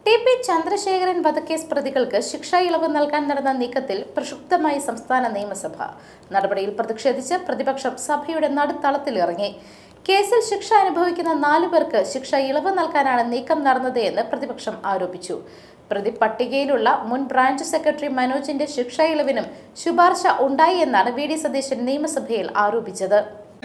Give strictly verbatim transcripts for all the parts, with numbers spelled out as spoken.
T P Chandrasekharan വധക്കേസ് പ്രതികൾക്ക് ശിക്ഷാ ഇളവ് നൽകാൻ നടന്ന നീക്കത്തിൽ പ്രക്ഷുബ്ധമായി സംസ്ഥാന നിയമസഭ. നടപടിയിൽ പ്രതിഷേധിച്ച് പ്രതിപക്ഷം സഭയുടെ നടുത്തളത്തിലിറങ്ങി. കേസിൽ ശിക്ഷ അനുഭവിക്കുന്ന നാലു പേർക്ക് ശിക്ഷ ഇളവ് നൽകാനാണ് നീക്കം നടന്നത് എന്ന് പ്രതിപക്ഷം ആരോപിച്ചു. പ്രതി പട്ടികയിലുള്ള മുൻ ബ്രാഞ്ച് സെക്രട്ടറി മനോജിന്റെ ശിക്ഷാ ഇളവിനും ശുപാർശ ഉണ്ടായി എന്നാണ് വി ഡി സതീശൻ നിയമസഭയിൽ ആരോപിച്ചത്.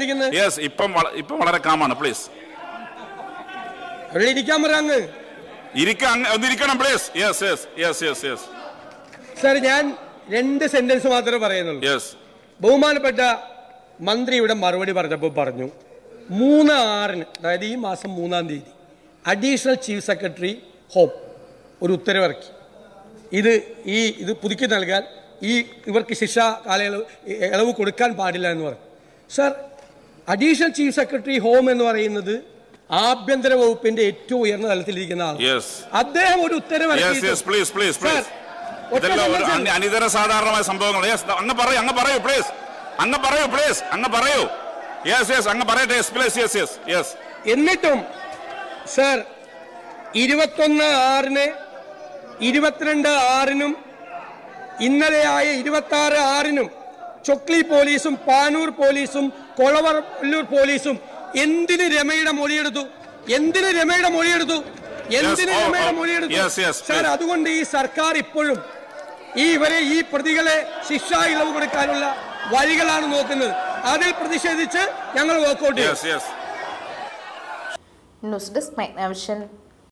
സർ, ഞാൻ രണ്ട് സെന്റൻസ് മാത്രമേ പറയുന്നുള്ളൂ. ബഹുമാനപ്പെട്ട മന്ത്രിയുടെ മറുപടി പറഞ്ഞപ്പോൾ പറഞ്ഞു മൂന്ന് ആറിന് അതായത് ഈ മാസം മൂന്നാം തീയതി അഡീഷണൽ ചീഫ് സെക്രട്ടറി ഹോം ഒരു ഉത്തരവിറക്കി. ഇത് ഈ ഇത് പുതുക്കി നൽകാൻ ഈ ഇവർക്ക് ശിക്ഷാ കാലയളവ് ഇളവ് കൊടുക്കാൻ പാടില്ല എന്ന് പറഞ്ഞു. Sir, additional chief secretary home എന്ന് പറയുന്നത് ആഭ്യന്തര വകുപ്പിന്റെ ഏറ്റവും ഉയർന്ന തലത്തിലിരിക്കുന്ന ആൾ. അദ്ദേഹം ഒരു ഉത്തരവ് അനിതര സാധാരണമായ സംഭവങ്ങൾ അങ്ങ് പറയൂ അങ്ങ് പറയൂ പ്ലീസ് അങ്ങ് പറയൂ പ്ലീസ് അങ്ങ് പറയൂ യെസ് യെസ് അങ്ങ് പറയട്ടെ പ്ലീസ് യെസ് യെസ് യെസ് എന്നിട്ടും സർ ഇരുപത്തൊന്ന് ആറിന് ഇരുപത്തിരണ്ട് ആറിനും ഇന്നലെയായ ഇരുപത്തി ആറ് ആറിനും ചൊക്ലി പോലീസും പാനൂർ പോലീസും കൊളവല്ലൂർ പോലീസും എന്തിന് രമയുടെ മൊഴിയെടുത്തു എന്തിന് രമയുടെ മൊഴിയെടുത്തു എന്തിന് രമയുടെ മൊഴിയെടുത്തു സർ? അതുകൊണ്ട് ഈ സർക്കാർ ഇപ്പോഴും ഈ ഇവരെ ഈ പ്രതികളെ ശിക്ഷാ ഇളവ് കൊടുക്കാനുള്ള വഴികളാണ് നോക്കുന്നത്. അതിൽ പ്രതിഷേധിച്ച് ഞങ്ങൾ വാക്കൗട്ട് ചെയ്യും. News desk my vision.